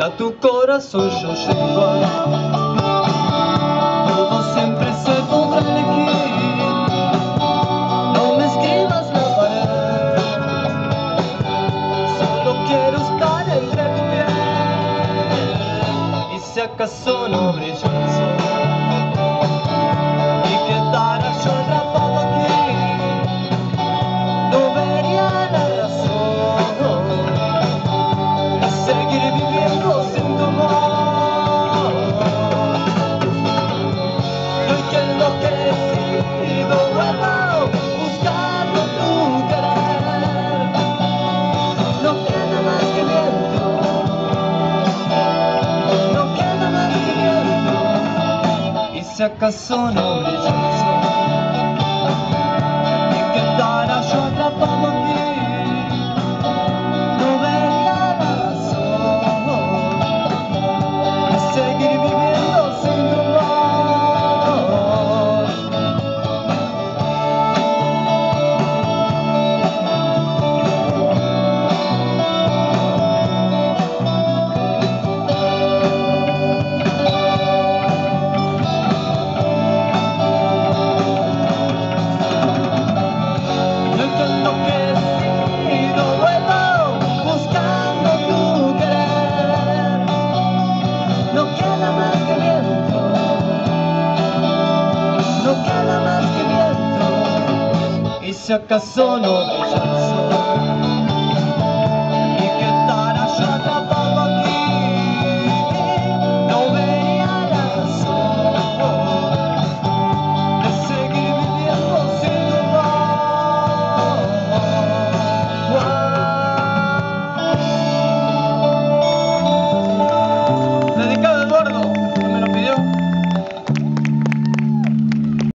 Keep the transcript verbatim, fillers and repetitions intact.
a tu corazón yo llego. Todo siempre se podrá elegir. No me escribas la pared, solo quiero estar entre tu piel. Y si acaso no brilla el sol y quedara yo atrapado aquí, no vería la razón de seguir viviendo sin tu amor. Y hoy que enloquecido vuelvo buscando tu querer, no queda más que viento, no queda más que viento. Y si acaso no brilla el sol y quedara yo atrapado aquí, no vería la razón de seguir viviendo sin tu amor. Y si acaso no brilla el sol